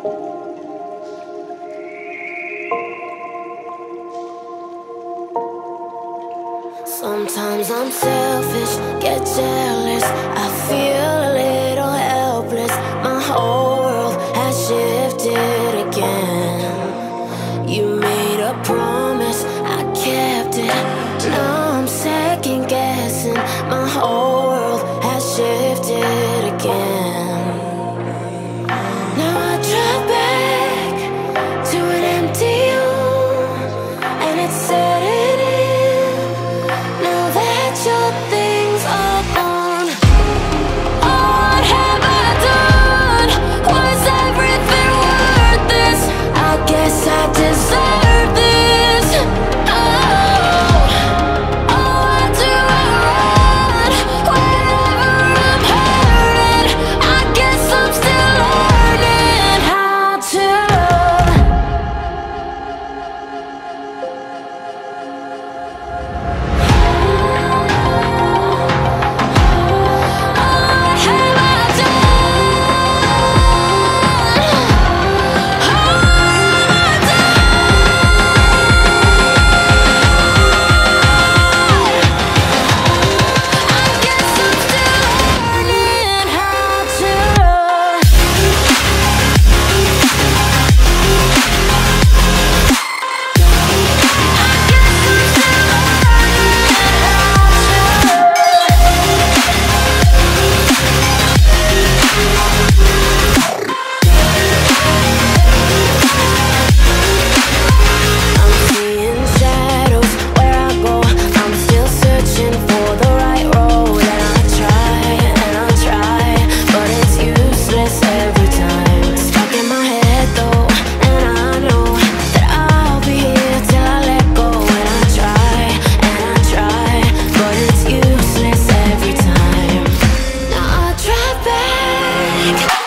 Sometimes I'm selfish, get jealous, I feel a little helpless. My whole world has shifted again. You made a promise, I kept it. Now I'm second guessing. My whole world has shifted again. Now I drive back to an empty home, and it's setting in. Now that your things are gone, oh, what have I done? Was everything worth this? I guess I deserve this. Oh, why do I run whenever I'm hurting? I guess I'm still learning how to love. Now I drive back